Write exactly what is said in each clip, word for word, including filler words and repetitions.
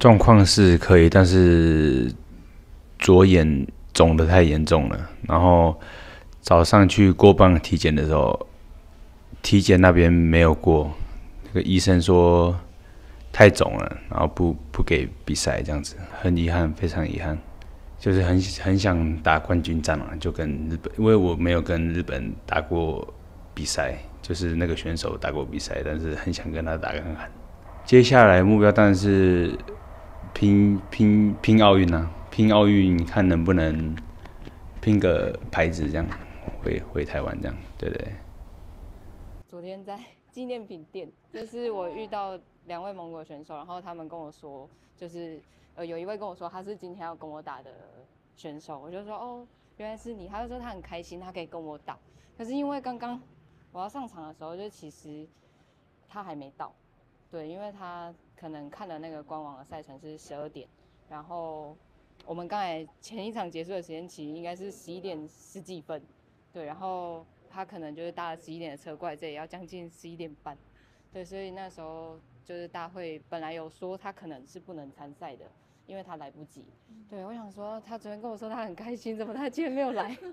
状况是可以，但是左眼肿得太严重了。然后早上去过磅体检的时候，体检那边没有过，那个医生说太肿了，然后不不给比赛这样子，很遗憾，非常遗憾。就是很很想打冠军战嘛，就跟日本，因为我没有跟日本打过比赛，就是那个选手打过比赛，但是很想跟他打看看。接下来目标当然是拼拼拼奥运啊，拼奥运看能不能拼个牌子这样，回回台湾这样，对不对？ 昨天在纪念品店，就是我遇到两位蒙古选手，然后他们跟我说，就是呃有一位跟我说他是今天要跟我打的选手，我就说哦原来是你，他就说他很开心，他可以跟我打。可是因为刚刚我要上场的时候，就其实他还没到，对，因为他可能看了那个官网的赛程是十二点，然后我们刚才前一场结束的时间其实应该是十一点十几分，对，然后他可能就是搭了十一点的车过来，这里要将近十一点半，对，所以那时候就是大会本来有说他可能是不能参赛的，因为他来不及。对，我想说他昨天跟我说他很开心，怎么他今天没有来？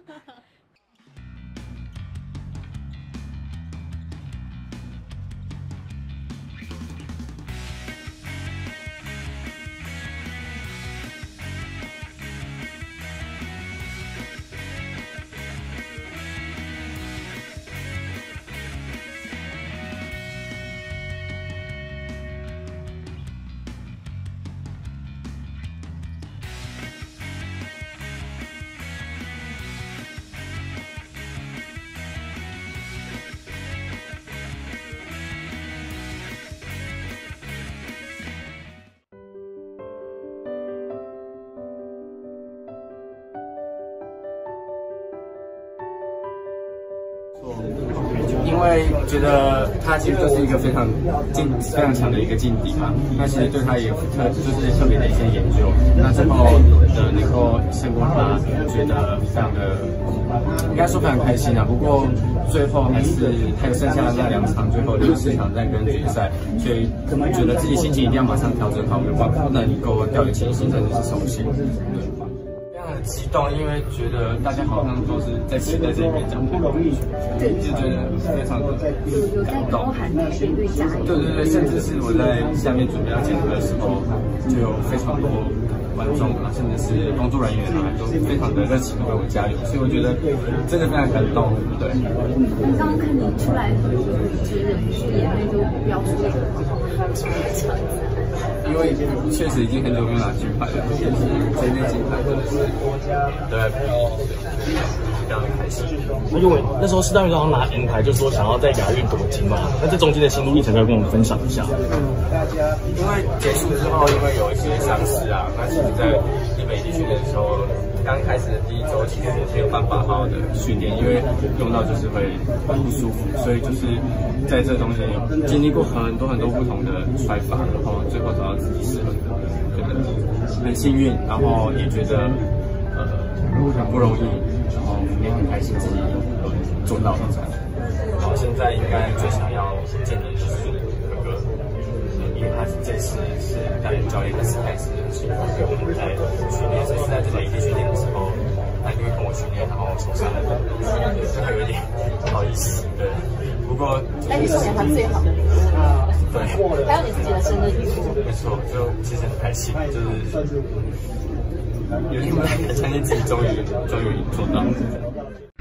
因为觉得他其实就是一个非常劲、非常强的一个劲敌嘛，那其实对他也特就是特别的一些研究。那最后的能够胜过他，觉得非常的，应该说非常开心啊。不过最后还是还有剩下的那两场，最后的四场战跟决赛，所以觉得自己心情一定要马上调整好，不能够掉以轻心，甚至是松懈。对。很激动，因为觉得大家好像都是在期待这一面奖牌，对，就觉得非常的感动。对对对，甚至是我在下面准备要检核的时候，就有非常多观众啊，甚至是工作人员啊，都非常的热情的为我加油，所以我觉得真的非常感动。对。 我刚刚看你出来，就是忍不住眼泪就飙出来了，这样子。 因为确实已经很久没有拿金牌了，也是这面金牌真的是对，非常的开心。 因为那时候四大运动拿银牌，就说想要在亚运夺金嘛，那这中间的心路历程可以跟我们分享一下。 因为结束之后，因为有一些伤势啊，那其实在日本地训练的时候，刚开始的第一周其实没有办法好好的训练，因为用到就是会很不舒服，所以就是在这中间有经历过很多很多不同的摔法，然后最后找到自己适合的，觉得很幸运，然后也觉得呃很不容易，然后也很开心自己做到了这样。然后现在应该最想要见的就是哥哥，因为他这次是担任教练开始开始辛苦给我们在训练，这次在这个异地训练的时候，他因为跟我训练，然后受伤了，真的有点不好意思，对。不过， 但你是选他最好的礼物， 对， 还有你自己的生日礼物， 没错，就其实很开心，就是有点不太相信自己终于终于做到了。